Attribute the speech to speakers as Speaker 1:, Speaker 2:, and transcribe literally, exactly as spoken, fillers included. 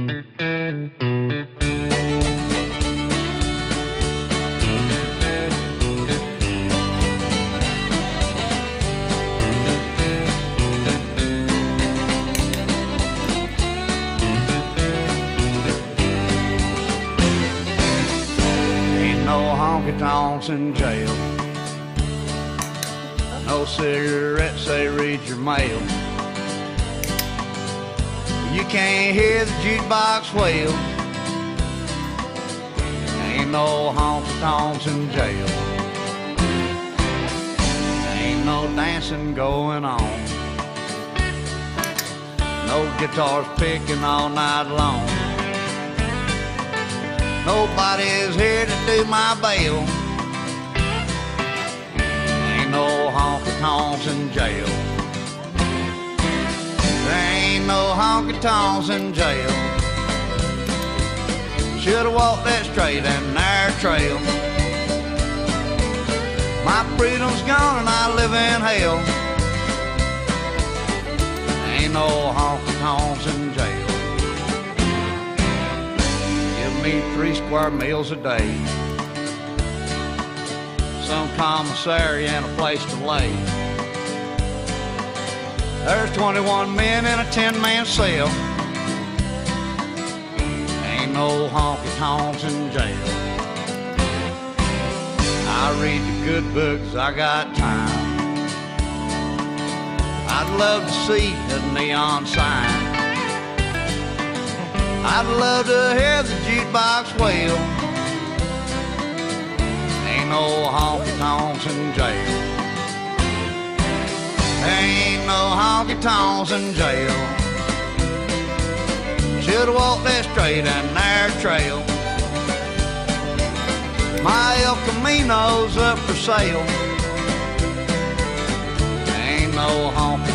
Speaker 1: Honky-tonks in jail. No cigarettes, they read your mail. You can't hear the jukebox wail. Ain't no honky-tonks in jail. Ain't no dancing going on. No guitars picking all night long. Nobody's here to do my bail. Ain't no honky-tonks in jail. There ain't no honky-tonks in jail. Should've walked that straight and narrow trail. My freedom's gone and I live in hell. Ain't no honky-tonks in jail. Me three square meals a day, some commissary and a place to lay. There's twenty-one men in a ten-man cell. Ain't no honky-tonks in jail. I read the good books, I got time. I'd love to see a neon sign. I'd love to hear the jukebox wail. Ain't no honky-tonks in jail. Ain't no honky-tonks in jail. Should've walked that straight and narrow trail. My El Camino's up for sale. Ain't no honky